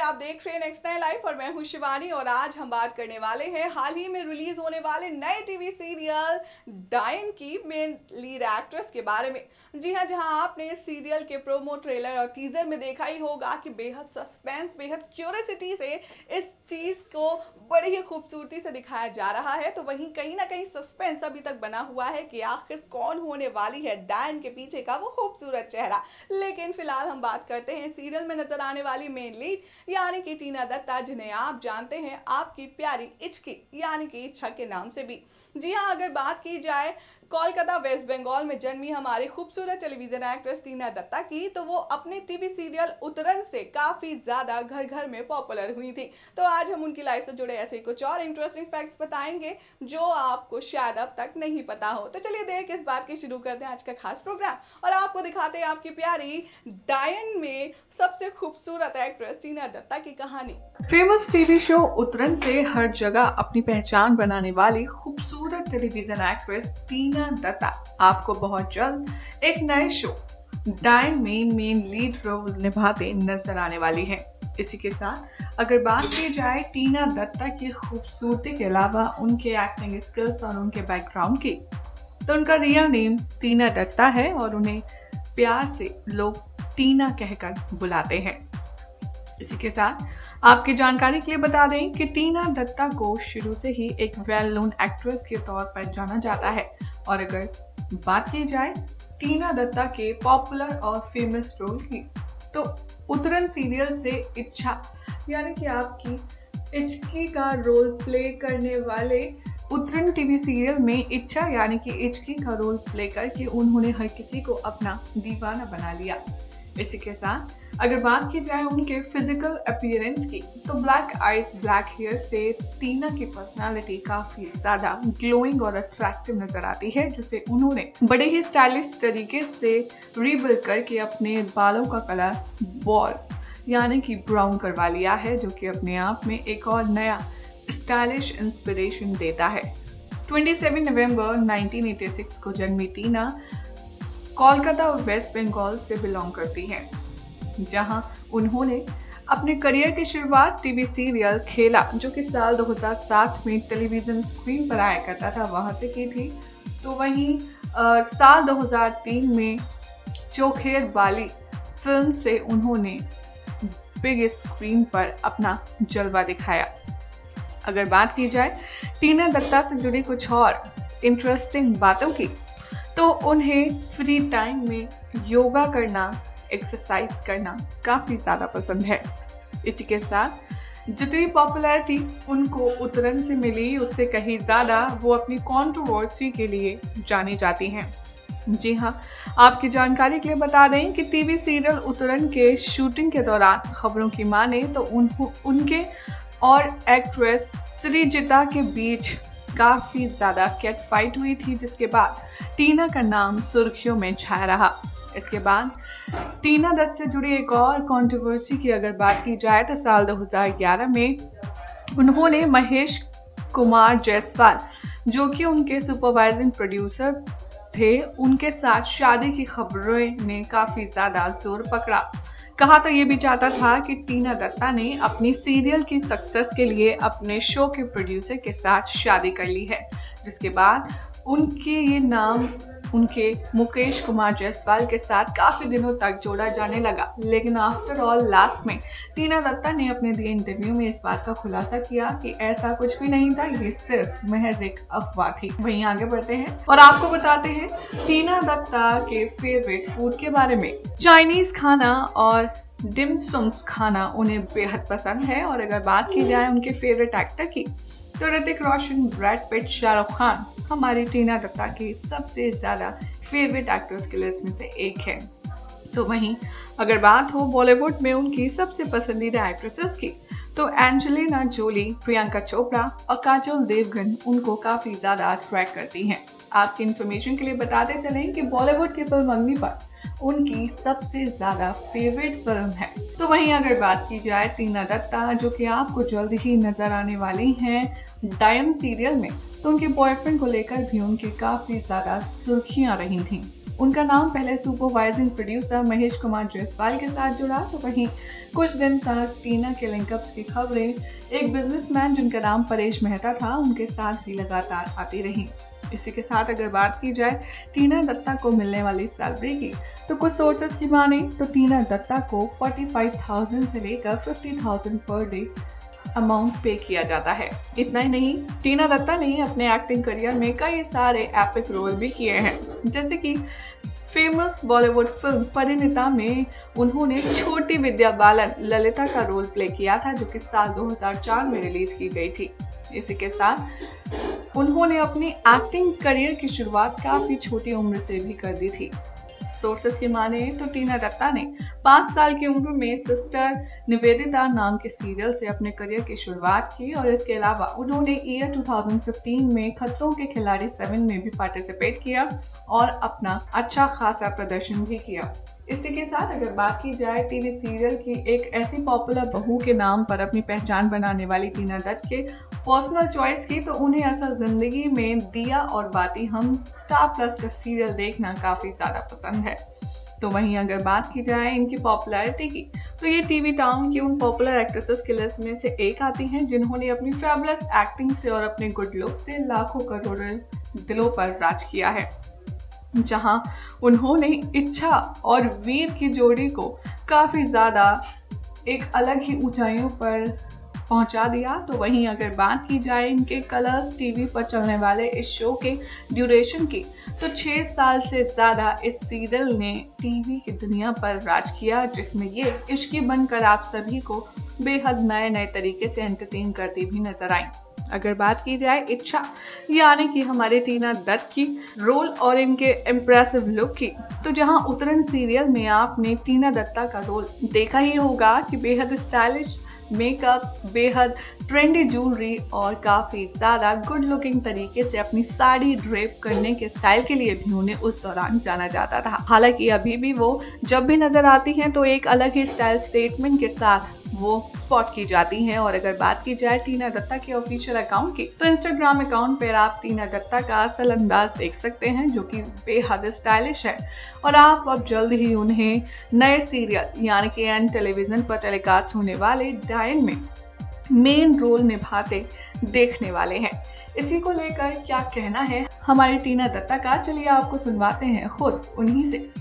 आप देख रहे हैं नेक्स्ट नाइन लाइफ और मैं हूं शिवानी और आज हम बात करने वाले हैं हाल ही में रिलीज होने वाले नए टीवी सीरियल डायन की मेन लीड एक्ट्रेस के बारे में। जी हां, जहां आपने इस सीरियल के प्रोमो ट्रेलर और टीजर में देखा ही होगा कि बेहद सस्पेंस, बेहद क्यूरियोसिटी से इस चीज को बड़ी ही खूबसूरती से दिखाया जा रहा है। तो वहीं कहीं ना कहीं सस्पेंस अभी तक बना हुआ है कि आखिर कौन होने वाली है डायन के पीछे का वो खूबसूरत चेहरा। लेकिन फिलहाल हम बात करते हैं सीरियल में नजर आने वाली मेन लीड यानी कि टीना दत्ता, जिन्हें आप जानते हैं आपकी प्यारी इचकी यानी कि इच्छा के नाम से भी। जी हाँ, अगर बात की जाए कोलकाता वेस्ट बंगाल में जन्मी हमारी खूबसूरत टेलीविजन एक्ट्रेस टीना दत्ता की, तो वो अपने टीवी सीरियल उतरन से काफी ज्यादा घर घर में पॉपुलर हुई थी। तो आज हम उनकी लाइफ से जुड़े ऐसे कुछ और इंटरेस्टिंग फैक्ट्स बताएंगे जो आपको शायद अब तक नहीं पता हो। तो चलिए देर किस बात की शुरू करते हैं आज का खास प्रोग्राम और आपको दिखाते हैं आपकी प्यारी डायन में सबसे खूबसूरत एक्ट्रेस टीना दत्ता की कहानी। फेमस टीवी शो उतरन से हर जगह अपनी पहचान बनाने वाली खूबसूरत टेलीविजन एक्ट्रेस टीना दत्ता आपको बहुत जल्द एक नए शो डायन में मेन लीड रोल निभाते नजर आने वाली है। इसी के साथ अगर बात की जाए टीना दत्ता की खूबसूरती के अलावा उनके एक्टिंग स्किल्स और उनके बैकग्राउंड की, तो उनका रियल नेम टीना दत्ता है और उन्हें प्यार से लोग टीना कहकर बुलाते हैं। इसी के साथ आपकी जानकारी के लिए बता दें कि टीना दत्ता को शुरू से ही एक वेल नोन एक्ट्रेस के तौर पर जाना जाता है। और अगर बात की जाए टीना दत्ता के पॉपुलर और फेमस रोल की, तो उतरन सीरियल से इच्छा यानी कि आपकी इचकी का रोल प्ले करने वाले उतरन टीवी सीरियल में इच्छा यानी कि इचकी का रोल प्ले करके उन्होंने हर किसी को अपना दीवाना बना लिया। इसी के साथ अगर बात की जाए उनके फिजिकल अपीयरेंस की, तो ब्लैक आईज, ब्लैक हेयर से टीना की पर्सनालिटी काफी ज्यादा ग्लोइंग और अट्रैक्टिव नजर आती है, जिसे उन्होंने बड़े ही स्टाइलिश तरीके से रीबिल्ड करके अपने बालों का कलर बॉल्ड यानी कि ब्राउन करवा लिया है, जो कि अपने आप में एक और नया स्टाइलिश इंस्पिरेशन देता है। 27 नवंबर 1986 को जन्मी टीना कोलकाता वेस्ट बंगाल से बिलोंग करती हैं, जहां उन्होंने अपने करियर की शुरुआत टीवी सीरियल खेला, जो कि साल 2007 में टेलीविजन स्क्रीन पर आया करता था, वहां से की थी। तो वहीं साल 2003 में चोखेर वाली फिल्म से उन्होंने बिग स्क्रीन पर अपना जलवा दिखाया। अगर बात की जाए टीना दत्ता से जुड़ी कुछ और इंटरेस्टिंग बातों की, तो उन्हें फ्री टाइम में योगा करना, एक्सरसाइज करना काफी ज्यादा पसंद है। इसी के साथ जितनी पॉपुलैरिटी उनको उतरन से मिली, उससे कहीं ज्यादा वो अपनी कंट्रोवर्सी के लिए जानी जाती हैं। जी हाँ, आपकी जानकारी के लिए बता दें कि टीवी सीरियल उतरन के शूटिंग के दौरान खबरों की माने तो उनके और एक्ट्रेस सृजिता के बीच काफी ज्यादा कैट फाइट हुई थी, जिसके बाद टीना का नाम सुर्खियों में छाया रहा। इसके बाद टीना दत्ता से जुड़ी एक और कंट्रोवर्सी की अगर बात की जाए, तो साल 2011 में उन्होंने महेश कुमार जायसवाल, जो कि उनके सुपरवाइजिंग प्रोड्यूसर थे, उनके साथ शादी की खबरों ने काफी ज्यादा जोर पकड़ा। कहा तो ये भी चाहता था कि टीना दत्ता ने अपनी सीरियल की सक्सेस के लिए अपने शो के प्रोड्यूसर के साथ शादी कर ली है, जिसके बाद उनके ये नाम उनके मुकेश कुमार जायसवाल के साथ काफी दिनों तक जोड़ा जाने लगा। लेकिन आफ्टर ऑल लास्ट में टीना दत्ता ने अपने दिए इंटरव्यू में इस बात का खुलासा किया कि ऐसा कुछ भी नहीं था, ये सिर्फ महज एक अफवाह थी। वहीं आगे बढ़ते हैं और आपको बताते हैं टीना दत्ता के फेवरेट फूड के बारे में। चाइनीज खाना और डिम सम्स खाना उन्हें बेहद पसंद है। और अगर बात की जाए उनके फेवरेट एक्टर की, तो ऋतिक रोशन, ब्रैड पिट, शाहरुख खान हमारी टीना दत्ता की सबसे ज्यादा फेवरेट एक्टर्स की लिस्ट में से एक है। तो वहीं अगर बात हो बॉलीवुड में उनकी सबसे पसंदीदा एक्ट्रेसेस की, तो एंजेलिना जोली, प्रियंका चोपड़ा और काजोल देवगन उनको काफी ज्यादा अट्रैक्ट करती हैं। आपकी इन्फॉर्मेशन के लिए बताते चलें कि बॉलीवुड की फिल्म अग्नि पर उनकी सबसे ज्यादा फेवरेट फिल्म है। तो वहीं अगर बात की जाए टीना दत्ता, जो कि आपको जल्द ही नजर आने वाली हैं डायन सीरियल में, तो उनके बॉयफ्रेंड को लेकर भी उनकी काफी ज्यादा सुर्खियां रही थीं। उनका नाम पहले सुपरवाइजिंग प्रोड्यूसर महेश कुमार जायसवाल के साथ जुड़ा, तो वहीं कुछ दिन तक टीना के लिंकअप्स की खबरें एक बिजनेसमैन जिनका नाम परेश मेहता था उनके साथ भी लगातार आती रही। इसी के साथ अगर बात की जाए टीना दत्ता को मिलने वाली सैलरी की, तो कुछ सोर्सेज की माने तो टीना दत्ता को 45,000 से लेकर 50,000 पर डे अमाउंट पे किया जाता है। इतना ही नहीं, टीना दत्ता ने अपने एक्टिंग करियर में कई सारे एपिक रोल भी किए हैं, जैसे कि फेमस बॉलीवुड फिल्म परिणीता में उन्होंने छोटी विद्या बालन ललिता का रोल प्ले किया था, जो कि साल 2004 में रिलीज की गई थी। इसी के साथ उन्होंने अपनी एक्टिंग करियर की शुरुआत काफी छोटी उम्र से भी कर दी थी। सोर्सेस की माने तो टीना दत्ता ने 5 साल की उम्र में सिस्टर निवेदिता नाम के सीरियल से अपने करियर की शुरुआत की और इसके अलावा उन्होंने ईयर 2015 में खतरों के खिलाड़ी 7 में भी पार्टिसिपेट किया और अपना अच्छा खासा प्रदर्शन भी किया। इसी के साथ अगर बात की जाए टीवी सीरियल की एक ऐसी पॉपुलर बहू के नाम पर अपनी पहचान बनाने वाली टीना दत्त के पर्सनल चॉइस की, तो उन्हें असल जिंदगी में दिया और बाती हम स्टार प्लस का सीरियल देखना काफी ज्यादा पसंद है। तो वहीं अगर बात की जाए इनकी पॉपुलैरिटी की, तो ये टीवी टाउन की उन पॉपुलर एक्ट्रेसेस की लिस्ट में से एक आती हैं जिन्होंने अपनी फैबुलस एक्टिंग से और अपने गुड लुक से लाखों करोड़ों दिलों पर राज किया है। जहां उन्होंने इच्छा और वीर की जोड़ी को काफी ज्यादा एक अलग ही ऊंचाइयों पर पहुंचा दिया। तो वहीं अगर बात की जाए इनके कलर्स टीवी पर चलने वाले इस शो के ड्यूरेशन की, तो 6 साल से ज्यादा इस सीरियल ने टीवी की दुनिया पर राज किया, जिसमें ये इश्की बनकर आप सभी को बेहद नए नए तरीके से एंटरटेन करती भी नजर आई। अगर बात की जाए इच्छा यानी कि हमारे टीना दत्त की रोल और इनके इम्प्रेसिव लुक की, तो जहां उतरन सीरियल में आपने टीना दत्ता का रोल देखा ही होगा कि बेहद स्टाइलिश मेकअप, बेहद ट्रेंडी ज्वेलरी और काफी ज्यादा गुड लुकिंग तरीके से अपनी साड़ी ड्रेप करने के स्टाइल के लिए भी उन्हें उस दौरान जाना जाता था। हालांकि अभी भी वो जब भी नजर आती हैं तो एक अलग ही स्टाइल स्टेटमेंट के साथ वो स्पॉट की जाती हैं। और अगर बात की जाए टीना दत्ता के ऑफिशियल अकाउंट की, तो इंस्टाग्राम अकाउंट पर आप टीना दत्ता का असल अंदाज देख सकते हैं, जो कि बेहद स्टाइलिश है। और आप अब जल्द ही उन्हें नए सीरियल यानी कि एन टेलीविजन पर टेलीकास्ट होने वाले डायन में मेन रोल निभाते देखने वाले हैं। इसी को लेकर क्या कहना है हमारी टीना दत्ता का, चलिए आपको सुनवाते हैं खुद उन्हीं से।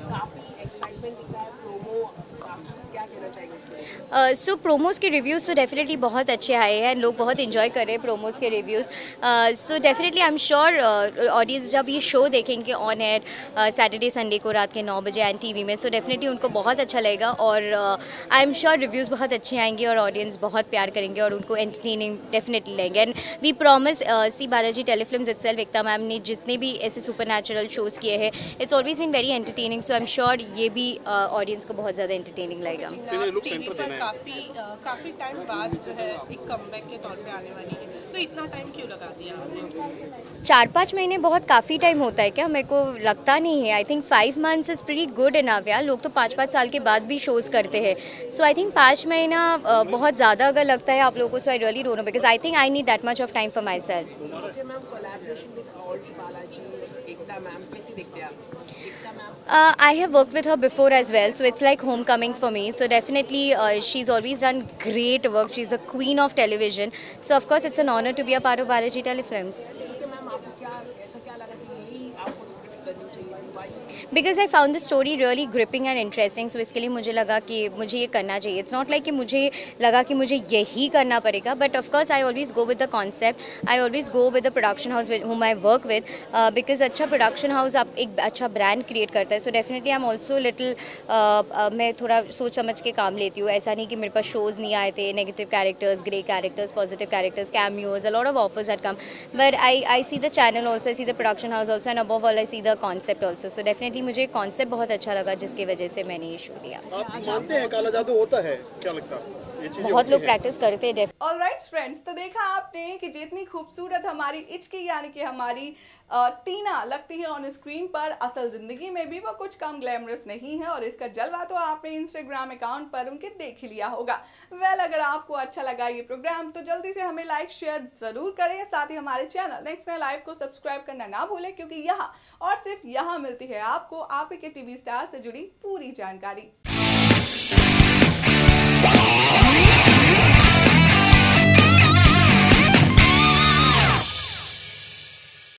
सो प्रोमोज़ के रिव्यूज़ तो डेफिनेटली बहुत अच्छे आए हैं, लोग बहुत इन्जॉय कर रहे हैं प्रोमोज़ के reviews. So definitely I am sure audience जब ये शो देखेंगे ऑन एयर सैटरडे संडे को रात के 9 बजे एंड टीवी में, सो डेफिनेटली उनको बहुत अच्छा लगेगा और आई एम श्योर रिव्यूज़ बहुत अच्छे आएंगे और ऑडियंस बहुत प्यार करेंगे और उनको एंटरटेनिंग डेफिनेटली लेंगे। And we promise see Balaji Telefilms itself, Ekta ma'am ने जितने भी ऐसे सुपर नेचुरल शोज़ किए हैं, it's always been very entertaining. So I am sure ये भी ऑडियंस को बहुत ज़्यादा एंटरटेनिंग लगेगा। काफी टाइम बाद जो है एक कमबैक के तौर पे आने वाली है, तो इतना टाइम क्यों लगा दिया आपने? 4-5 महीने बहुत काफ़ी टाइम होता है क्या? मेरे को लगता नहीं है। I think 5 months is pretty good enough यार। लोग तो 5-5 साल के बाद भी शोज़ करते हैं। सो आई थिंक 5 महीना बहुत ज़्यादा अगर लगता है आप लोगों को, so I really don't know because I think I need that much of time for myself. I have worked with her before as well, so it's like homecoming for me. So definitely she's always done great work. She's a queen of television. So of course it's an honor to be a part of Balaji Telefilms. Because I found the story really gripping and interesting. So इसके लिए मुझे लगा कि मुझे ये करना चाहिए। It's not like कि मुझे लगा कि मुझे यही करना पड़ेगा, but of course I always go with the concept, I always go with the production house whom I work with, because अच्छा प्रोडक्शन हाउस आप एक अच्छा ब्रांड क्रिएट करता है। So definitely I am also little, मैं थोड़ा सोच समझ के काम लेती हूँ। ऐसा नहीं कि मेरे पास शोज़ नहीं आए थे, negative characters, grey characters, positive characters, cameos, a lot of offers had come, but I see the channel also, I see the production house also, and above all I see the concept also. So definitely मुझे concept बहुत अच्छा लगा जिसकी वजह से मैंने ये show लिया। आप मानते हैं काला जादू होता है, क्या लगता है? बहुत लोग प्रैक्टिस करते हैं। ऑलराइट फ्रेंड्स, तो देखा आपने कि जितनी खूबसूरत हमारी इचकी यानी कि हमारी टीना लगती है ऑन स्क्रीन पर, असल जिंदगी में भी वो कुछ कम ग्लैमरस नहीं है, और इसका जलवा तो आपने इंस्टाग्राम अकाउंट पर उनके देख ही लिया होगा। अगर आपको अच्छा लगा ये प्रोग्राम तो जल्दी से हमें लाइक शेयर जरूर करें, साथ ही हमारे चैनल नेक्स्ट लाइव को सब्सक्राइब करना ना भूलें, क्योंकि यहाँ और सिर्फ यहाँ मिलती है आपको आप ही के टीवी स्टार से जुड़ी पूरी जानकारी।